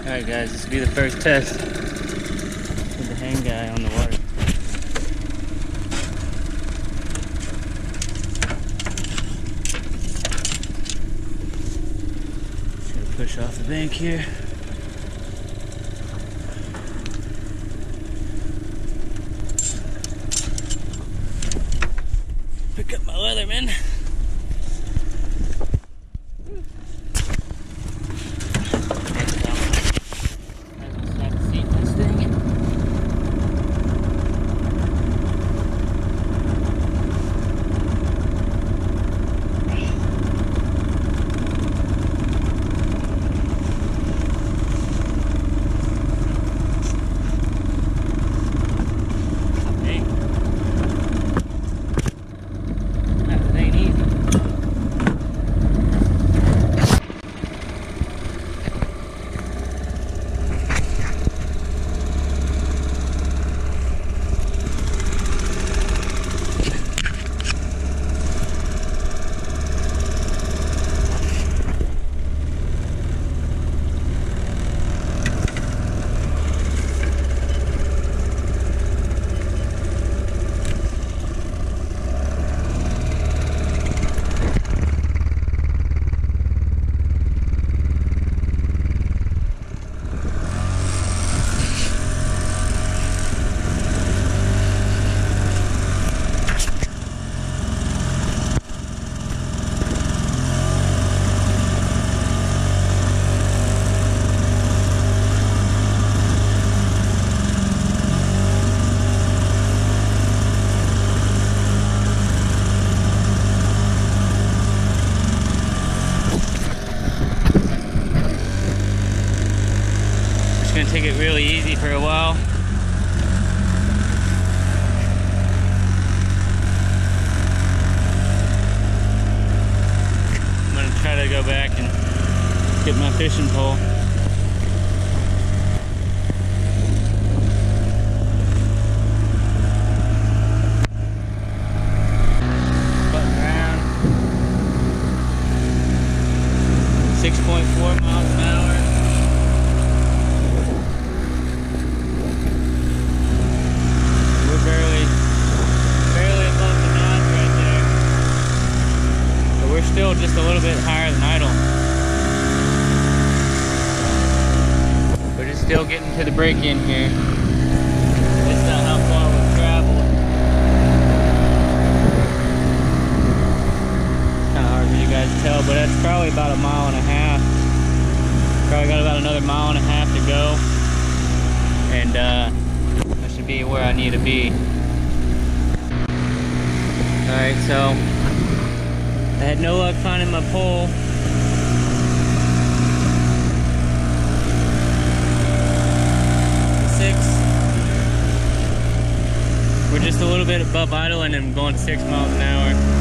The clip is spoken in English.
Alright guys, this will be the first test with the Hangkai on the water. Just gonna push off the bank here. Pick up my Leatherman. Gonna take it really easy for a while. I'm gonna try to go back and get my fishing pole. Button around. 6.4 miles an hour. Still just a little bit higher than idle. We're just still getting to the break-in here. This is not how far we've traveled. Kind of hard for you guys to tell, but that's probably about 1.5 miles. Probably got about another 1.5 miles to go. And that should be where I need to be. Alright, so I had no luck finding my pole. We're just a little bit above idle and I'm going 6 miles an hour.